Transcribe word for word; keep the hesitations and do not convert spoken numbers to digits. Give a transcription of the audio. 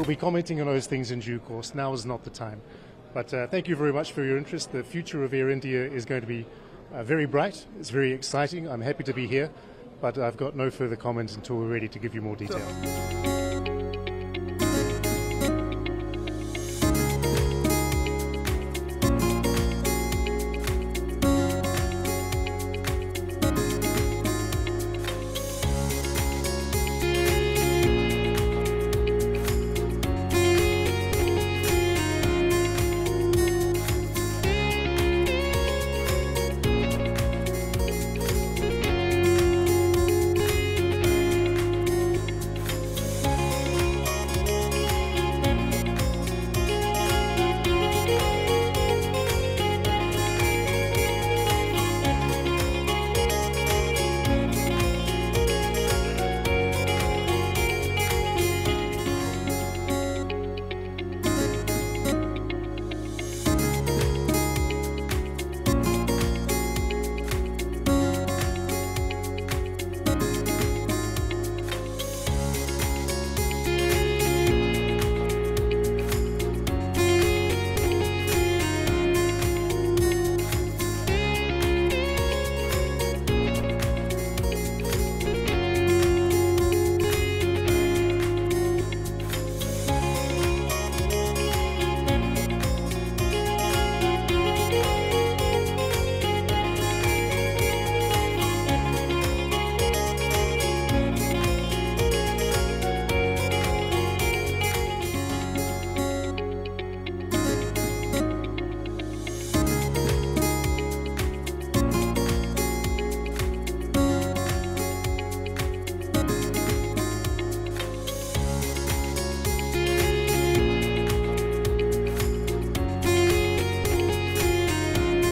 we'll be commenting on those things in due course. Now is not the time. But uh, thank you very much for your interest. The future of Air India is going to be uh, very bright. It's very exciting. I'm happy to be here, but I've got no further comments until we're ready to give you more detail.